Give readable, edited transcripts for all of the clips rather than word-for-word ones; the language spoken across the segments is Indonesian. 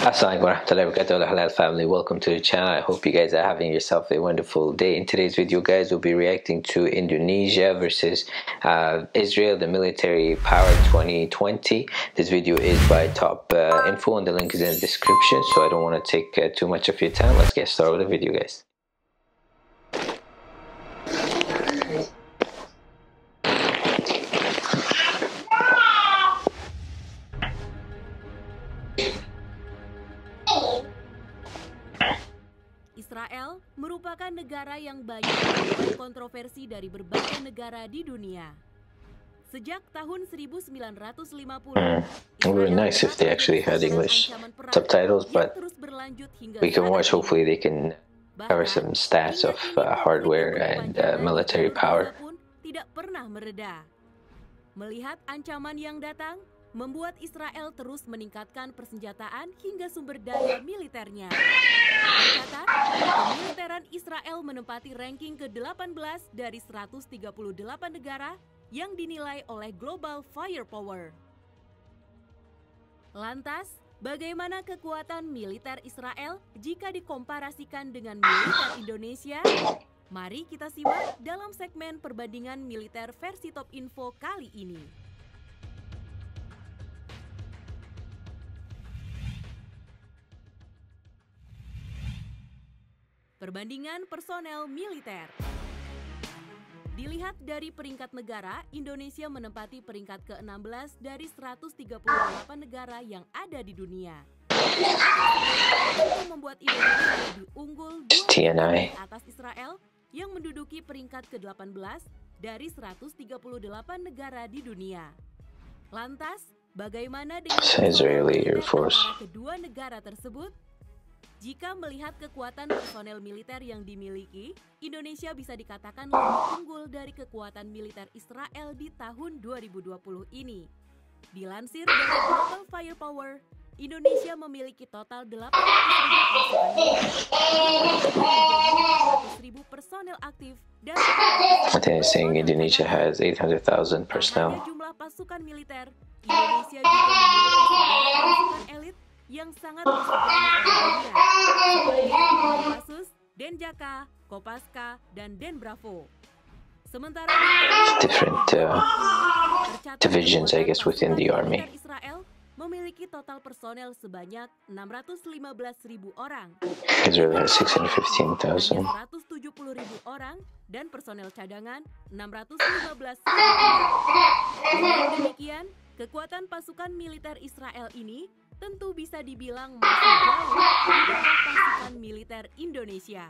Assalamualaikum warahmatullahi wabarakatuh, Halal family. Welcome to the channel. I hope you guys are having yourself a wonderful day. In today's video, guys, we'll be reacting to Indonesia versus Israel, the military power 2020. This video is by Top Info, and the link is in the description. So I don't want to take too much of your time. Let's get started with the video, guys. Israel merupakan negara yang banyak membuat kontroversi dari berbagai negara di dunia. Sejak tahun 1950, Really nice if they actually had English subtitles, but we can watch. Hopefully, they can cover some stats of hardware and military power. Tidak pernah mereda. Melihat ancaman yang datang, membuat Israel terus meningkatkan persenjataan hingga sumber daya militernya. Tercatat, pemiliteran Israel menempati ranking ke-18 dari 138 negara yang dinilai oleh Global Firepower. Lantas, bagaimana kekuatan militer Israel jika dikomparasikan dengan militer Indonesia? Mari kita simak dalam segmen perbandingan militer versi Top Info kali ini. Perbandingan personel militer. Dilihat dari peringkat negara, Indonesia menempati peringkat ke-16 dari 138 negara yang ada di dunia. Itu membuat Indonesia lebih unggul 2 di atas Israel yang menduduki peringkat ke-18 dari 138 negara di dunia. Lantas, bagaimana dengan kedua negara tersebut? Jika melihat kekuatan personel militer yang dimiliki, Indonesia bisa dikatakan lebih unggul dari kekuatan militer Israel di tahun 2020 ini. Dilansir dari Global Firepower, Indonesia memiliki total 800.000 personel aktif dan Indonesia has 800,000 personnel. Jumlah pasukan militer, Indonesia juga memiliki pasukan elit yang sangat seperti Kopassus, Denjaka, Kopaska, dan Denbravo. Sementara different divisions, I guess, within the army. Israel memiliki total personel sebanyak 615.000 orang. Israel has 615,000. 170.000 orang dan personel cadangan 615.000 orang. Dengan demikian, kekuatan pasukan militer Israel ini tentu bisa dibilang masih jauh di bawah pasukan militer Indonesia.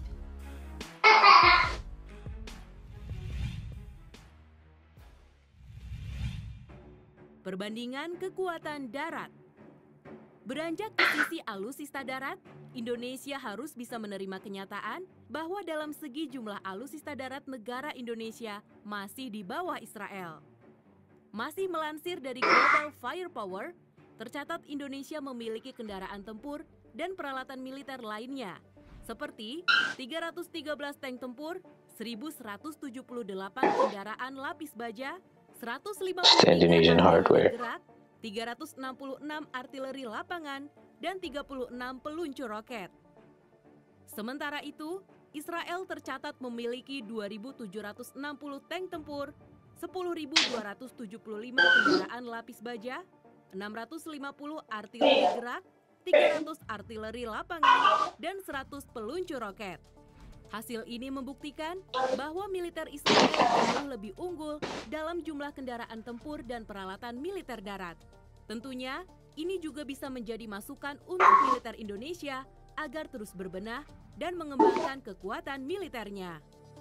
Perbandingan kekuatan darat. Beranjak ke sisi alutsista darat, Indonesia harus bisa menerima kenyataan bahwa dalam segi jumlah alutsista darat negara Indonesia masih di bawah Israel. Masih melansir dari Global Firepower, tercatat Indonesia memiliki kendaraan tempur dan peralatan militer lainnya, seperti 313 tank tempur, 1.178 kendaraan lapis baja, 150 Indonesian hardware, gerak, 366 artileri lapangan, dan 36 peluncur roket. Sementara itu, Israel tercatat memiliki 2.760 tank tempur, 10.275 kendaraan lapis baja, 650 artileri gerak, 300 artileri lapangan, dan 100 peluncur roket. Hasil ini membuktikan bahwa militer Israel jauh lebih unggul dalam jumlah kendaraan tempur dan peralatan militer darat. Tentunya, ini juga bisa menjadi masukan untuk militer Indonesia agar terus berbenah dan mengembangkan kekuatan militernya.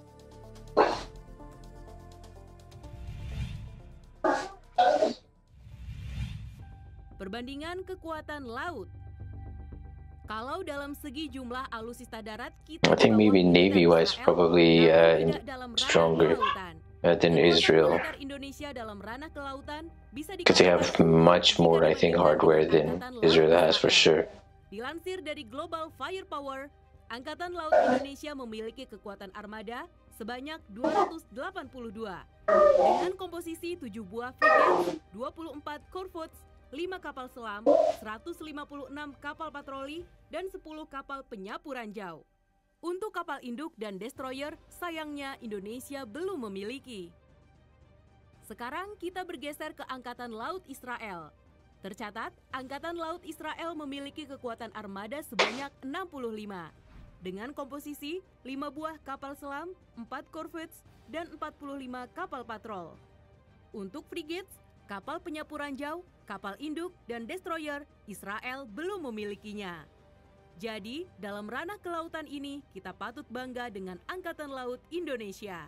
Perbandingan kekuatan laut. Kalau dalam segi jumlah alutsista darat, kita I think maybe Navy-wise probably stronger than Israel, Indonesia dalam ranah kelautan bisa because they have much more, I think, hardware than Israel has for sure. Dilansir dari Global Firepower, Angkatan Laut Indonesia memiliki kekuatan armada sebanyak 282 dengan komposisi 7 buah frigate, 24 corvettes, 5 kapal selam, 156 kapal patroli, dan 10 kapal penyapu ranjau. Untuk kapal induk dan destroyer, sayangnya Indonesia belum memiliki. Sekarang kita bergeser ke Angkatan Laut Israel. Tercatat, Angkatan Laut Israel memiliki kekuatan armada sebanyak 65, dengan komposisi 5 buah kapal selam, 4 corvettes, dan 45 kapal patrol. Untuk frigates, kapal penyapu ranjau, kapal induk, dan destroyer, Israel belum memilikinya. Jadi, dalam ranah kelautan ini, kita patut bangga dengan Angkatan Laut Indonesia.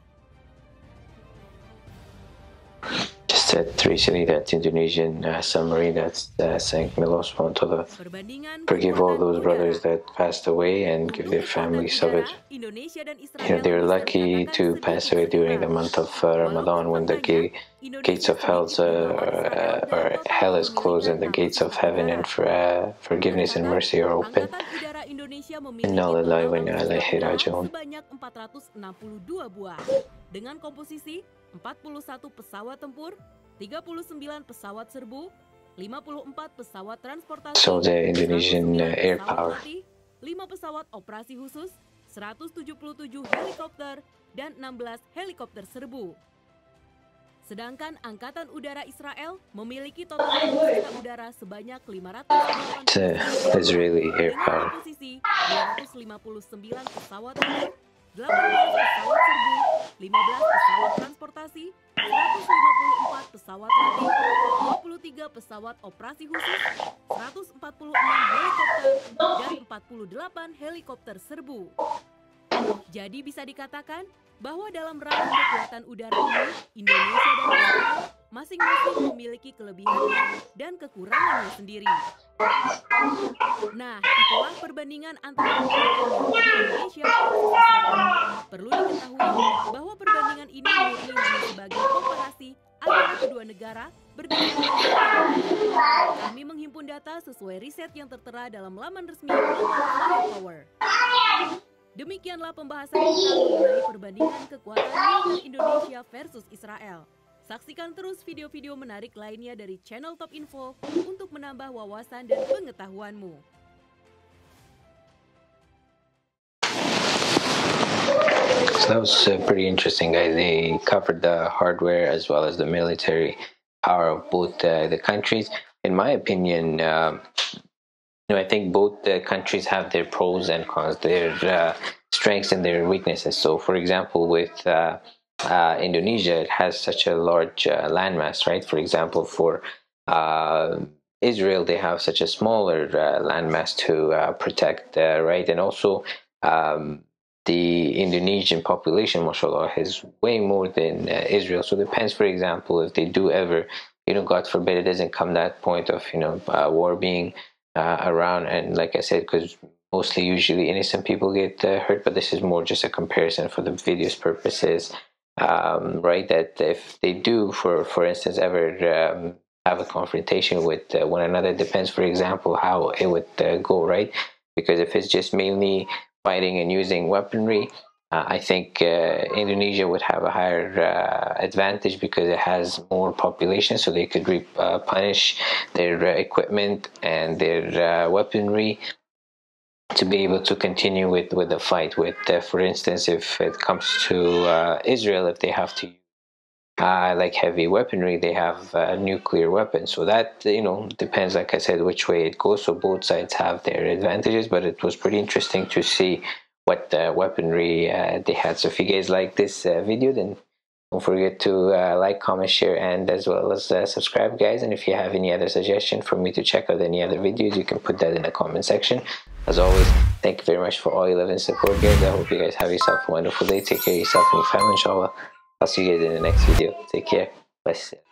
Just said recently that Indonesian submarine that sank Milos Montoro. Forgive all those brothers that passed away and give their families salvage. They're lucky to pass away during the month of Ramadan when the gates of hell is closed and the gates of heaven and forgiveness and mercy are open. Inna lillahi wa inna ilaihi raji'un. Sebanyak 462 buah dengan komposisi 41 pesawat tempur, 39 pesawat serbu, 54 pesawat transportasi, So the Indonesian air power. 5 pesawat operasi khusus, 177 helikopter, dan 16 helikopter serbu. Sedangkan Angkatan Udara Israel memiliki total kuasa udara sebanyak 508 Israeli air power. posisi 259 pesawat tempur, 18 pesawat serbu, 15 pesawat transportasi, 154 pesawat latih, 23 pesawat operasi khusus, 146 helikopter, dan 48 helikopter serbu. Jadi bisa dikatakan bahwa dalam ranah kekuatan udara ini, Indonesia dan Israel masing-masing memiliki kelebihannya dan kekurangannya sendiri. Nah, itulah perbandingan antara Indonesia dan Israel. Perlu diketahui bahwa perbandingan ini murni hanya sebagai komparasi antara kedua negara berdasarkan data. Kami menghimpun data sesuai riset yang tertera dalam laman resmi Power. Demikianlah pembahasan kita mengenai perbandingan kekuatan militer Indonesia versus Israel. Saksikan terus video-video menarik lainnya dari channel Top Info untuk menambah wawasan dan pengetahuanmu. So that was pretty interesting, guys. They covered the hardware as well as the military power of both the countries. In my opinion, I think both countries have their pros and cons, their strengths and their weaknesses. So, for example, with Indonesia, it has such a large landmass, right? For example, for Israel, they have such a smaller landmass to protect, right? And also, the Indonesian population, mashallah, is way more than Israel. So it depends, for example, if they do ever, God forbid, it doesn't come that point of, war being around, and like I said, because mostly usually innocent people get hurt, but this is more just a comparison for the video's purposes, right? That if they do, for instance, ever have a confrontation with one another, it depends, for example, how it would go, right? Because if it's just mainly fighting and using weaponry, I think Indonesia would have a higher advantage because it has more population, so they could punish their equipment and their weaponry to be able to continue with the fight. With, for instance, if it comes to Israel, if they have to use like heavy weaponry, they have nuclear weapons. So that, depends, like I said, which way it goes. So both sides have their advantages, but it was pretty interesting to see what weaponry they had. So if you guys like this video, then don't forget to like, comment, share, and as well as subscribe, guys. And if you have any other suggestion for me to check out any other videos, you can put that in the comment section. As always, thank you very much for all your love and support, guys. I hope you guys have yourself a wonderful day. Take care of yourself and your family, inshallah. I'll see you guys in the next video. Take care. Bless you.